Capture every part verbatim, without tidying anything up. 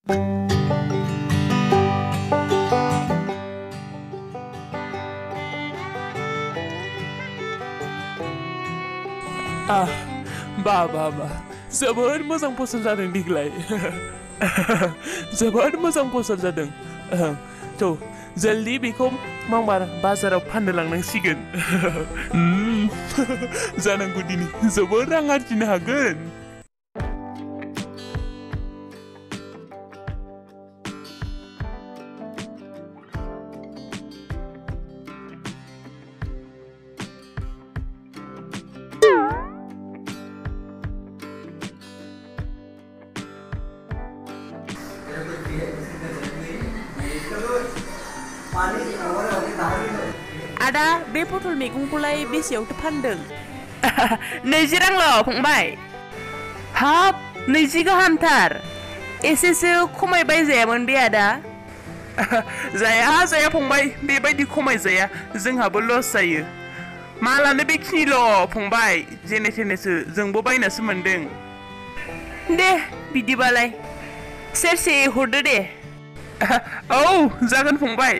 Ah, bah bah bah. जोबोद मोजां फसल जादों देग्लाय। जोबोद मोजां फसल जादों। थ' जल्दी बेखौ मांबार बाजाराव फाननो लांनांसिगोन। जानांगौ दिनै जोबोद रां आरजिनो हागोन। आदा बे पटल मैगंखौलाय बेसेयावथो फानदों? नैजि रांल' फंबाय। हाब नैजि गाहामथार। एसेसो खमायबाय जायामोन बे आदा? जाया जाया फंबाय, बेबायदि खमायजाया, जोंहाबो लस जायो। मालानो बेखिनिल' फंबाय, जेने थेनेसो जोंबो बायनासो मोनदों। दे बिदिबालाय सेरसे हरदो दे। औ जागोन फंबाय।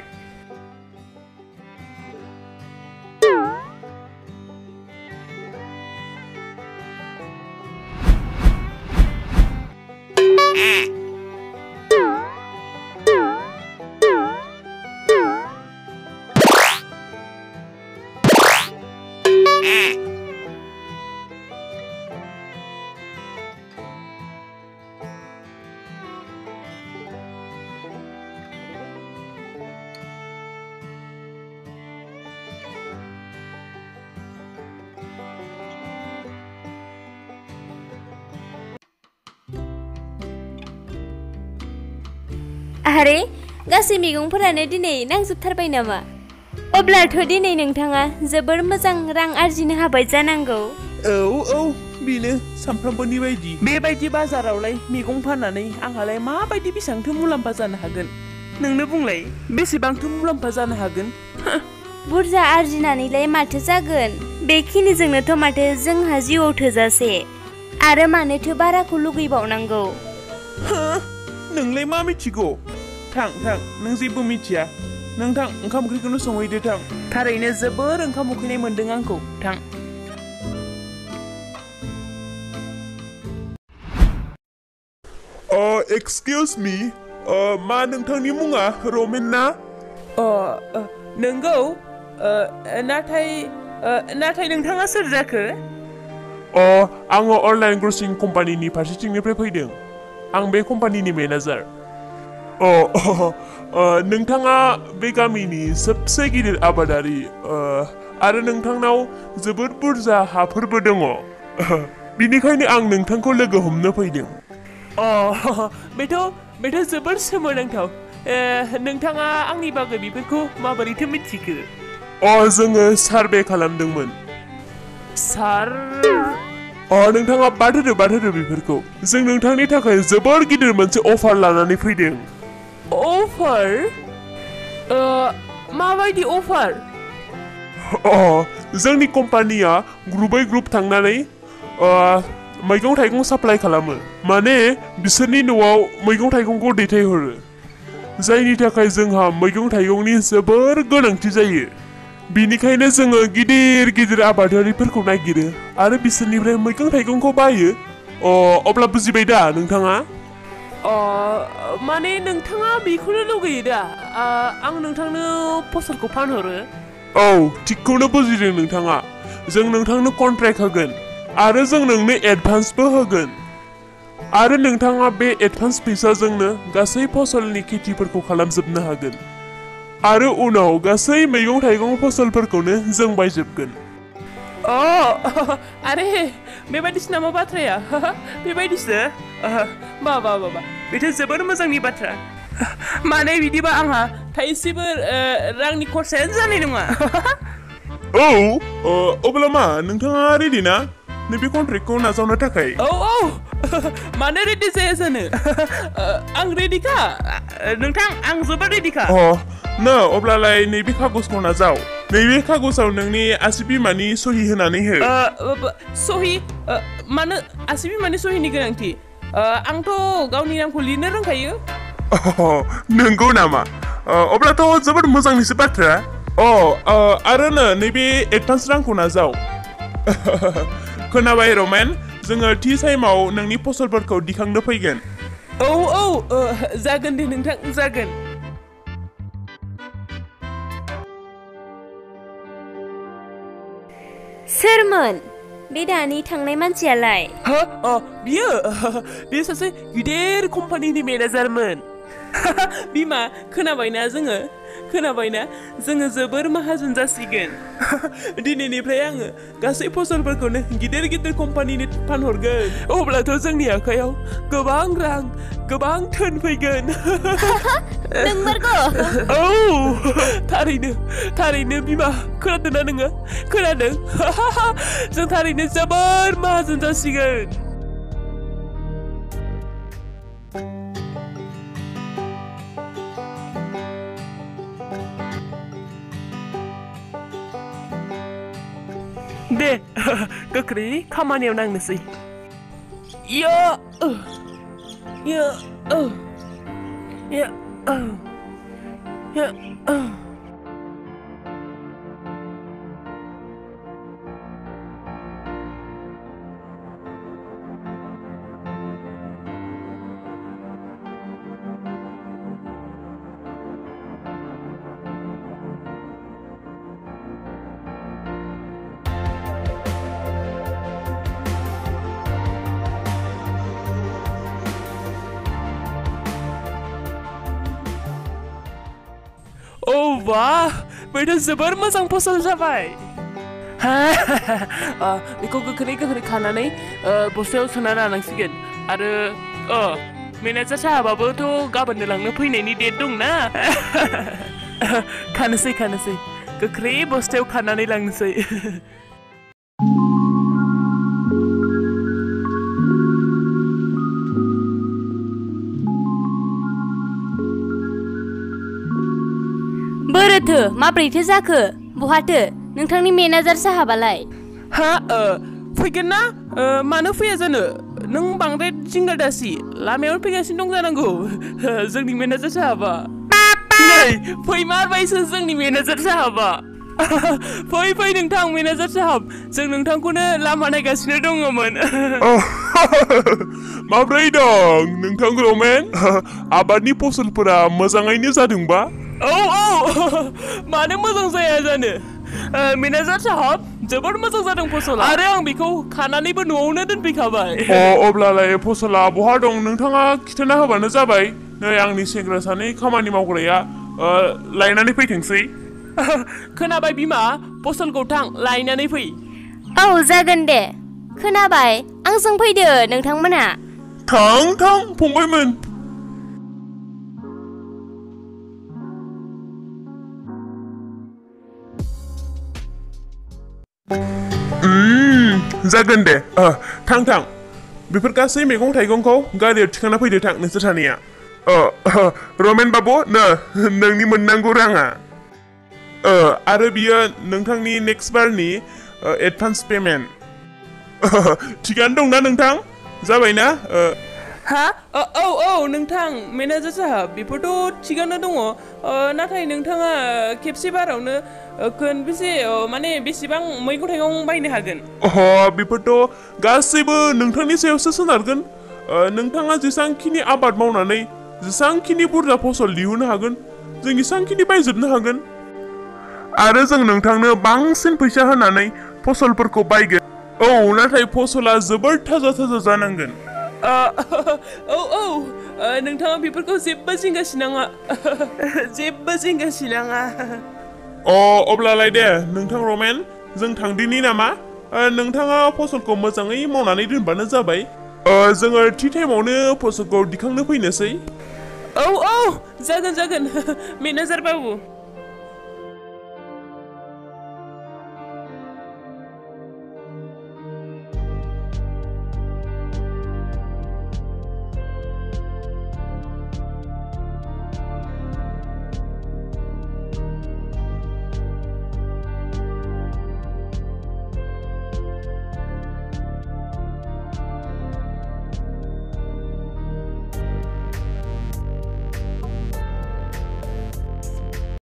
आरे गासै मैगंफोरानो दिनै नांजोबथारबाय नामा? अब्लाथ' दिनै नोंथाङा जोबोर मोजां रां आरजिनो हाबाय जानांगौ। औ औ बेनो सामफ्रामबोनि बायदि। बेबायदि बाजारावलाय मैगं फाननानै आंहालाय माबायदि बेसेबांथो मुलाम्फा जानो हागोन? नोंनो बुंलाय बेसेबांथो मुलाम्फा जानो हागोन? बुरजा आरजिनानैलाय माथो जागोन? बेखिनिजोंनोथ' माथो जोंहा जिउआव थोजासे। आरो मानोथो बाराखौ लुगैबावनांगौ? नोंलाय मा मिथिगौ? थां थां नों जेबो मिथिया। नोंथां ओंखाम ओंख्रिखौनो संहैदो थां। थारैनो जोबोर ओंखाम उखैनाय मोनदों आंखौ। थां। अ एक्सकिउज मी, मा नोंथांनि मुङा रमेन ना? अ नंगौ, नाथाय नाथाय नोंथाङा सोर जाखो? अ आङो अनलाइन ग्रसिं कम्पानिनि फारसेथिंनिफ्राय फैदों। आं बे कम्पानिनि मेनेजार। अ नोंथाङा बे गामिनि सबसे गिदिर आबादारि, आरो नोंथांनाव जोबोद बुरजा हाफोरबो दङ। बिनिखायनो आं नोंथांखौ लोगो हमनो फैदों। अ बेथ' बेथ' जोबोद सोमोनांथाव। नोंथाङा आंनि बागै बेफोरखौ माबोरैथो मिथिखो? अ जोङो सार्भे खालामदोंमोन। सार अ नोंथाङा बाद होदो बाद होदो बेफोरखौ। जों नोंथांनि थाखाय जोबोर गिदिर मोनसे अफार लानानै फैदों। अफार? माबायदि अफार? अ जोंनि कम्पानिया ग्रुपै ग्रुप थांनानै मैगं थाइगं साप्लाइ खालामो। माने बिसोरनि न'आव मैगं थाइगंखौ दैथायहरो, जायनि थाखाय जोंहा मैगं थाइगंनि जोबोर गोनांथि जायो। बिनिखायनो जोङो गिदिर गिदिर आबादारिफोरखौ नागिरो आरो बिसोरनिफ्राय मैगं थाइगंखौ बायो। अ अब्ला बुजिबाय दा नोंथाङा? अ माने नोंथाङा बेखौनो लुगैयो दा आं नोंथांनो फसलखौ फानहरो? औ थिगखौनो बुजिदों नोंथाङा। जों नोंथांनो कन्ट्रेक्ट होगोन आरो जों नोंनो एडभान्सबो होगोन। आरो नोंथाङा बे एडभान्स फैसाजोंनो गासै फसलनि खेथिफोरखौ खालामजोबनो हागोन। आरो उनाव गासै मैगं थाइगं फसलफोरखौनो जों बायजोबगोन। अ आरे बेबायदिसो नामा बाथ्राया? बेबायदिसो? बा बा बा बा बेथ' जोबोर मोजांनि बाथ्रा। माने बिदिबा आंहा थाइसेबो रांनि खरसायानो जानाय नङा। औ अब्ला मा नोंथाङा रेडि ना नैबे कन्ट्रेक्टखौ नाजावनो थाखाय? औ औ मानो रेडि जाया जानो, आं रेडिखा नोंथां, आं जोबोद रेडिखा। अ न अब्लालाय नैबे कागजखौ नाजाव। नैबे कागजाव नोंनि आसि बिमानि सहि होनानै हो। सहि? मानो आसि बिमानि सहिनि गोनांथि? आंथ' गावनि नामखौ लिरनो रोंखायो। नंगौ नामा? अब्लाथ' जोबोद मोजांनिसो बाथ्रा। अ आरो नो नैबे एडभान्स रांखौ नाजाव। खोनाबाय रमेन, जोङो थि टाइमाव नोंनि फसलफोरखौ दिखांनो फैगोन। औ औ जागोन दे नोंथां जागोन। सोरमोन बे दानि थांनाय मानसियालाय? हो अ बियो बे सासे गिदिर कम्पानिनि मेनेजारमोन। बिमा खोनाबायना जोङो खोनाबायना जोङो जोबोर माहाजोन जासिगोन। दिनैनिफ्राय आङो गासै फसलफोरखौनो गिदिर गिदिर कम्पानिनो फानहरगोन। अब्लाथ' जोंनि आखायाव गोबां रां गोबां धोन फैगोन। नंमारगौ? औ थारैनो थारैनो बिमा खोनादोंना नोङो खोनादों? जों थारैनो जोबोर माहाजोन जासिगोन। दे गोख्रै खामानियाव नांनोसै। या या या या Oh wah, bener जोबोर मोजां फसल जाबाय। बेखौ गोख्रै गोख्रै खानानै बस्थायाव सोना लानांसिगोन। आरो अ मेनेजार साहाबाबोथ' गाबोननो लांनो फैनायनि डेट दंना। खानोसै खानोसै गोख्रै बस्थायाव खानानै लांनोसै। बोरोथो माब्रैथो जाखो? बहाथो नोंथांनि मेनेजार साहाबालाय? हा फैगोन ना? मानो फैया जानो? नों बांद्राय जिंगा दासि, लामायावनो फैगासिनो दं जानांगौ जोंनि मेनेजार साहाबा। नै फैमारबायसो जोंनि मेनेजार साहाबा। फै फै नोंथां मेनेजार साहाब, जों नोंथांखौनो लामा नायगासिनो दङमोन। माब्रै दं नोंथां रमेन? आबादनि फसलफोरा मोजाङैनो जादोंबा? औ औ मानो मोजां जाया जानो? मेनेजार साहाब जोबोद मोजां जादों फसला। आरो आं बेखौ खानानैबो न'आवनो दोनफैखाबाय। अ अब्लालाय फसला बहा दं नोंथाङा खिन्थाना होबानो जाबाय। नै आंनि सेंग्रा सानै खामानि मावग्राया लायनानै फैथोंसै। खोनाबाय बिमा, फसलखौ थां लायनानै फै। औ जागोन दे। खोनाबाय, आंजों फैदो नोंथांमोनहा। थां थां फंबायमोन। जागोन दे थां थां बेफोर गासै मैगं थाइगंखौ गारियाव थिखांना फैदो थां नोंसोर सानैया। रमेन बाबु नो नोंनि मोननांगौ राङा। आरो बियो नोंथांनि नेक्स्ट बारनि एडभान्स पेमेन्ट। थिगानो दंना नोंथां? जाबायना? हा औ औ नोंथां मेनेजार साहाब बेफोरथ' थिगानो दङ। नाथाय नोंथाङा खेबसे बारावनो खनबेसे माने बेसेबां मैगं थाइगं बायनो हागोन? अह बेफोरथ' गासैबो नोंथांनि सायावसो सोनारगोन। नोंथाङा जेसांखिनि आबाद मावनानै जेसांखिनि बुरजा फसल दिहुननो हागोन जों एसांखिनि बायजोबनो हागोन। आरो जों नोंथांनो बांसिन फैसा होनानै फसलफोरखौ बायगोन। औ नाथाय फसला जोबोर थाजा थाजा जानांगोन। औ औ नोंथाङा बेफोरखौ जेबो जिंगा सिनाङा जेबो जिंगा सिनाङा। अ अब्लालाय दे नोंथां रमेन जों थांदिनि नामा? नोंथाङा फसलखौ मोजाङै मावनानै दोनबानो जाबाय। जोङो थि टाइमावनो फसलखौ दिखांनो फैनोसै। औ औ जागोन जागोन मेनेजार बाबु।